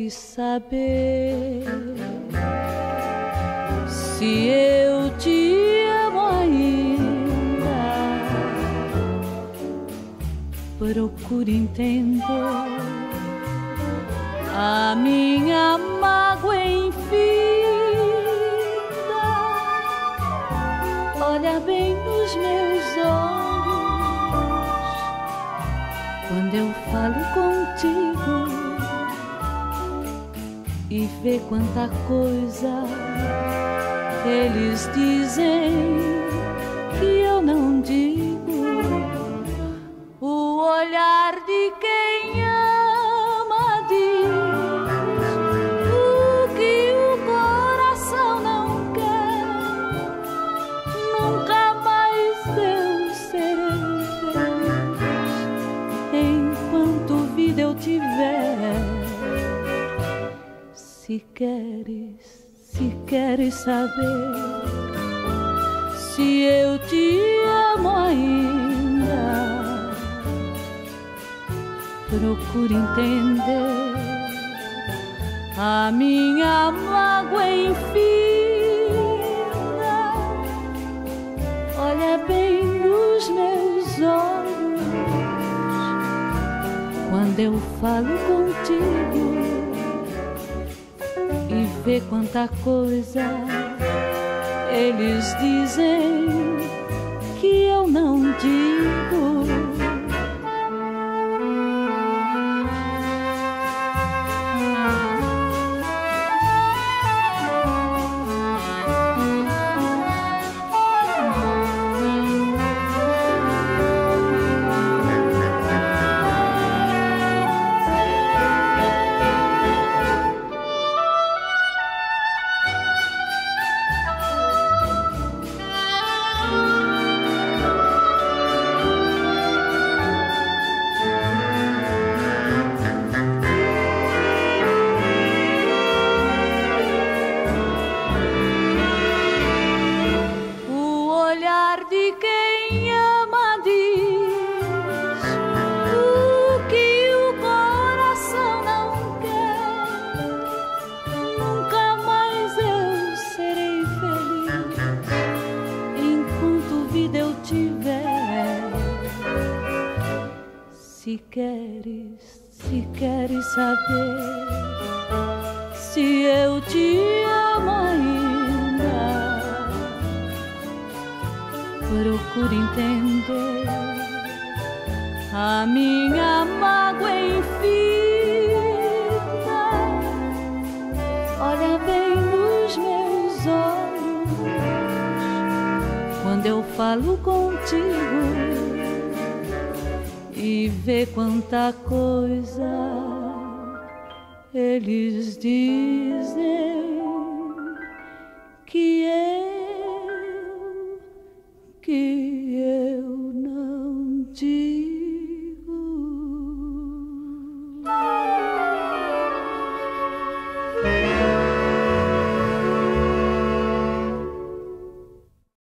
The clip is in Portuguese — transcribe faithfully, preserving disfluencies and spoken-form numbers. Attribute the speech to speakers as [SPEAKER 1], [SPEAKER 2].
[SPEAKER 1] queres saber se eu te amo ainda, procure entender a minha mágoa infinda. Olha bem nos meus olhos quando eu falo contigo e vê quanta coisa eles dizem que eu não digo. O olhar de quem ama diz o que o coração não quer. Nunca mais eu serei feliz enquanto vida eu tiver. Se queres, se queres saber se eu te amo ainda, procure entender a minha mágoa infinda. Olha bem nos meus olhos quando eu falo contigo e vê quanta coisa eles dizem que eu não digo. Se queres, se queres saber se eu te amo ainda, procure entender a minha mágoa infinda. Olha bem nos meus olhos quando eu falo contigo e vê quanta coisa eles dizem que eu que